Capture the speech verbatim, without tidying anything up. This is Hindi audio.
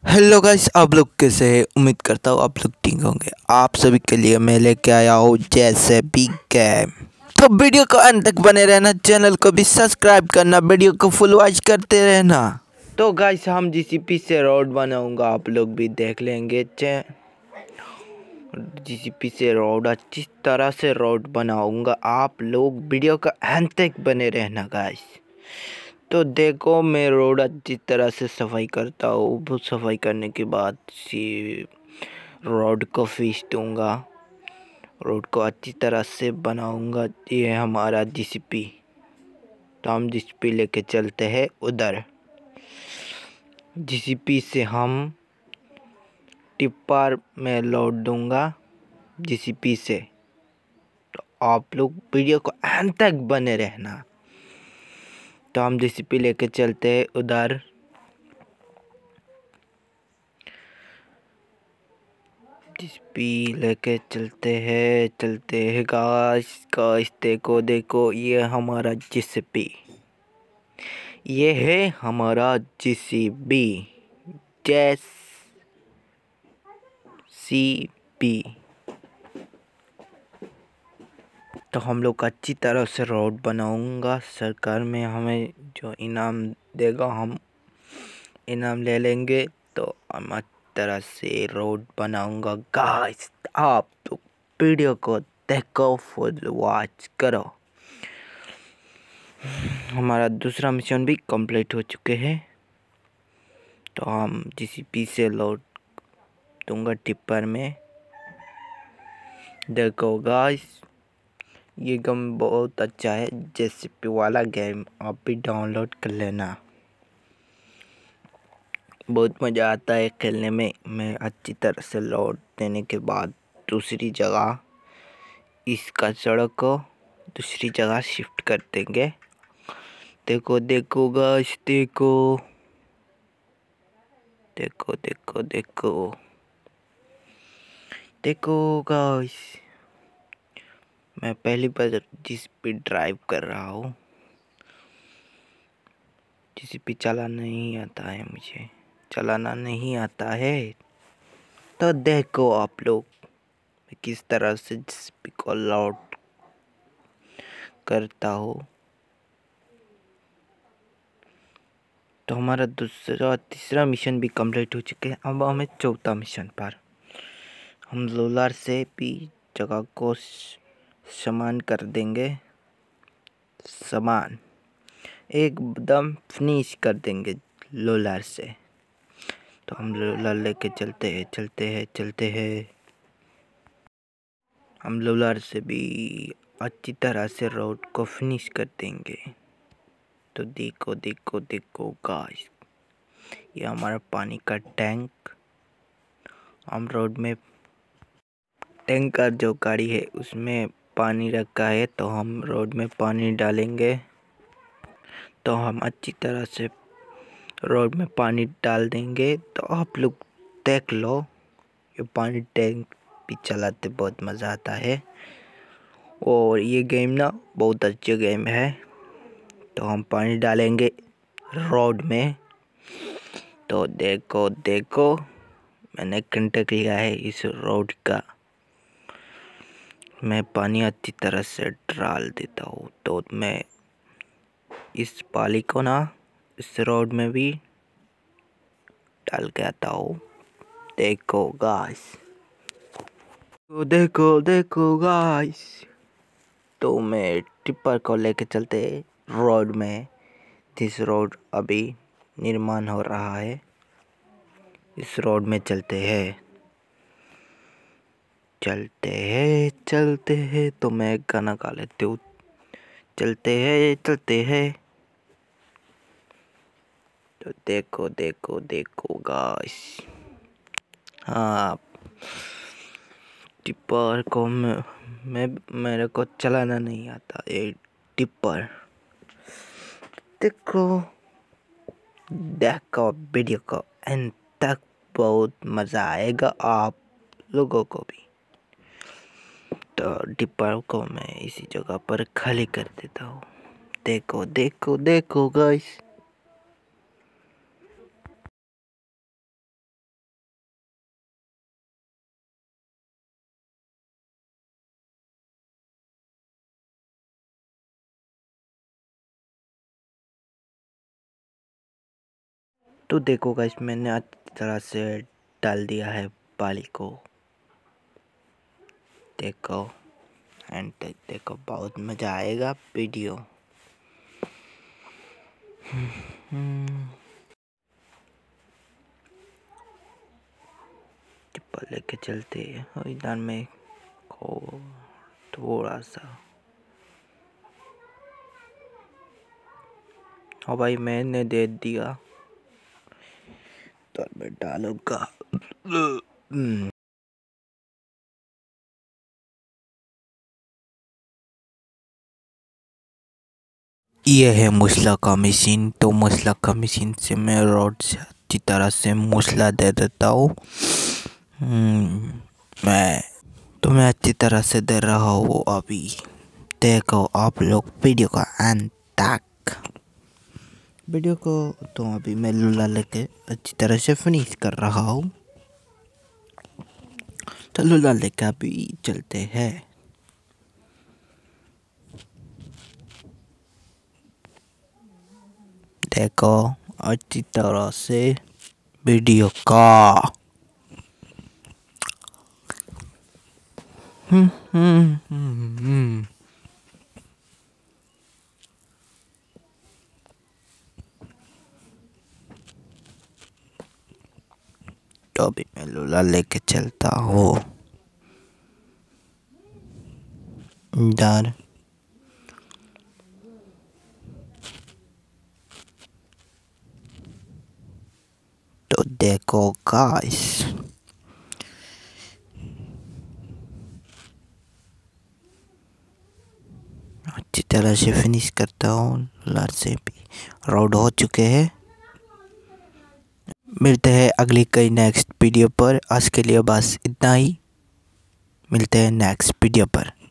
हेलो गाइस, आप लोग कैसे हैं? उम्मीद करता हूँ आप लोग ठीक होंगे। आप सभी के लिए मैं लेके आया हूँ जैसे भी गेम। तो वीडियो को अंत तक बने रहना, चैनल को भी सब्सक्राइब करना, वीडियो को फुल वॉच करते रहना। तो गाइस हम जीसीपी से रोड बनाऊंगा, आप लोग भी देख लेंगे। जीसीपी से रोड अच्छी तरह से रोड बनाऊंगा, आप लोग वीडियो का अंत तक बने रहना गाइस। तो देखो मैं रोड अच्छी तरह से सफाई करता हूँ। बहुत सफाई करने के बाद सी रोड को फीस दूंगा, रोड को अच्छी तरह से बनाऊंगा। ये है हमारा जीसीपी। तो हम जीसीपी लेके चलते हैं उधर। जीसीपी से हम टिप्पर में लोड दूंगा जीसीपी से। तो आप लोग वीडियो को अंत तक बने रहना। तो हम जीसीपी लेके चलते हैं उधर। जीसीपी लेके चलते हैं चलते हैं गाइस गाइस देखो देखो, ये हमारा जीसीपी, ये है हमारा जीसीबी जैस सी पी। तो हम लोग अच्छी तरह से रोड बनाऊंगा। सरकार में हमें जो इनाम देगा हम इनाम ले लेंगे। तो हम अच्छी तरह से रोड बनाऊंगा गाइस। आप तो वीडियो को देखो, फुल वॉच करो। हमारा दूसरा मिशन भी कंप्लीट हो चुके हैं। तो हम जीसीपी से लोड दूंगा टिप्पर में। देखो गाइस, ये गेम बहुत अच्छा है, जेसीपी वाला गेम, आप भी डाउनलोड कर लेना। बहुत मज़ा आता है खेलने में। मैं अच्छी तरह से लोड देने के बाद दूसरी जगह इसका सड़क को दूसरी जगह शिफ्ट कर देंगे। देखो देखो गाइस, देखो देखो देखो देखो देखो गाइस, मैं पहली बार जीसीपी ड्राइव कर रहा हूँ। जीसीपी चलाना नहीं आता है, मुझे चलाना नहीं आता है। तो देखो आप लोग मैं किस तरह से जीसीपी को लोड करता हूँ। तो हमारा दूसरा तीसरा मिशन भी कंप्लीट हो चुके हैं। अब हमें चौथा मिशन पर हम लोलर से भी जगह को समान कर देंगे, समान एकदम फिनिश कर देंगे लोलर से। तो हम लोलर लेके चलते हैं चलते हैं चलते हैं हम लोलर से भी अच्छी तरह से रोड को फिनिश कर देंगे। तो देखो देखो देखो गाइस, ये हमारा पानी का टैंक। हम रोड में टैंकर जो गाड़ी है उसमें पानी रखा है, तो हम रोड में पानी डालेंगे। तो हम अच्छी तरह से रोड में पानी डाल देंगे। तो आप लोग देख लो, ये पानी टैंक भी चलाते बहुत मज़ा आता है। और ये गेम ना बहुत अच्छा गेम है। तो हम पानी डालेंगे रोड में। तो देखो देखो, मैंने कंटेक्ट लिया है इस रोड का। मैं पानी अच्छी तरह से डाल देता हूँ। तो मैं इस पानी को ना इस रोड में भी डाल के आता हूँ। देखो गाइस, तो देखो देखो गाइस, तो मैं टिप्पर को लेके चलते रोड में। जिस रोड अभी निर्माण हो रहा है, इस रोड में चलते हैं चलते हैं चलते हैं। तो मैं गाना गा लेती हूँ, चलते हैं चलते हैं। तो देखो देखो देखो गाइस, हाँ टिप्पर को मैं, मैं मेरे को चलाना नहीं आता ये टिप्पर। देखो देखो वीडियो को एंड तक, बहुत मज़ा आएगा आप लोगों को भी। तो टिप्पर को मैं इसी जगह पर खाली कर देता हूँ। देखो देखो देखो गाइस। तो देखो गाइस, मैंने अच्छी तरह से डाल दिया है बाली को। देखो एंड तक देखो, बहुत मज़ा आएगा वीडियो। चप्पल लेके चलते हैं इधर में को थोड़ा सा। हाँ भाई, मैंने दे दिया तो मैं डालूंगा। ये है मूसला का मशीन। तो मूसला का मशीन से मैं रॉड से अच्छी तरह से मूसला दे देता हूँ। मैं तो मैं अच्छी तरह से दे रहा हूँ अभी। देखो आप लोग वीडियो का अंत तक वीडियो को। तो अभी मैं लूला लेके अच्छी तरह से फिनिश कर रहा हूँ। तो लूला लेके अभी चलते हैं। देखो अच्छी तरह से वीडियो का। हम्म हम्म हम्म तो अभी मैं लूला लेके चलता हूँ इधर। तो देखो गाइस, अच्छी तरह से फिनिश करता हूँ। लूला से भी रोड हो चुके हैं। मिलते हैं अगली कई नेक्स्ट वीडियो पर। आज के लिए बस इतना ही। मिलते हैं नेक्स्ट वीडियो पर।